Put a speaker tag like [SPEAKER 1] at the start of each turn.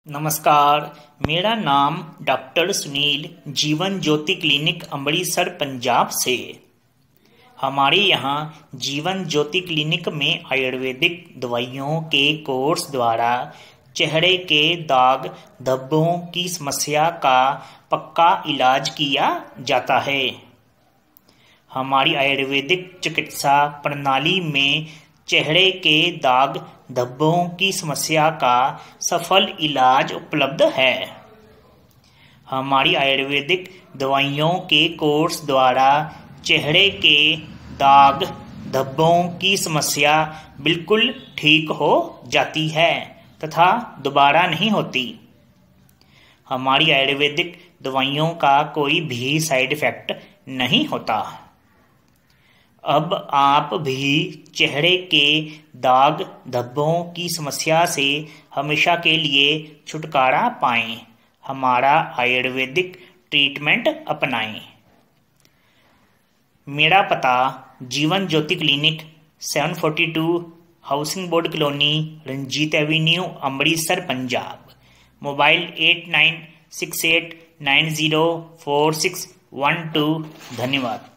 [SPEAKER 1] नमस्कार, मेरा नाम डॉक्टर सुनील जीवन ज्योति क्लिनिक अमृतसर पंजाब से। हमारे यहाँ जीवन ज्योति क्लिनिक में आयुर्वेदिक दवाइयों के कोर्स द्वारा चेहरे के दाग धब्बों की समस्या का पक्का इलाज किया जाता है। हमारी आयुर्वेदिक चिकित्सा प्रणाली में चेहरे के दाग धब्बों की समस्या का सफल इलाज उपलब्ध है। हमारी आयुर्वेदिक दवाइयों के कोर्स द्वारा चेहरे के दाग धब्बों की समस्या बिल्कुल ठीक हो जाती है तथा दोबारा नहीं होती। हमारी आयुर्वेदिक दवाइयों का कोई भी साइड इफेक्ट नहीं होता। अब आप भी चेहरे के दाग धब्बों की समस्या से हमेशा के लिए छुटकारा पाएं। हमारा आयुर्वेदिक ट्रीटमेंट अपनाएं। मेरा पता Jeevan Jyoti clinic 742 housing board colony Ranjit avenue Amritsar Punjab. Mobile 8968904612। धन्यवाद।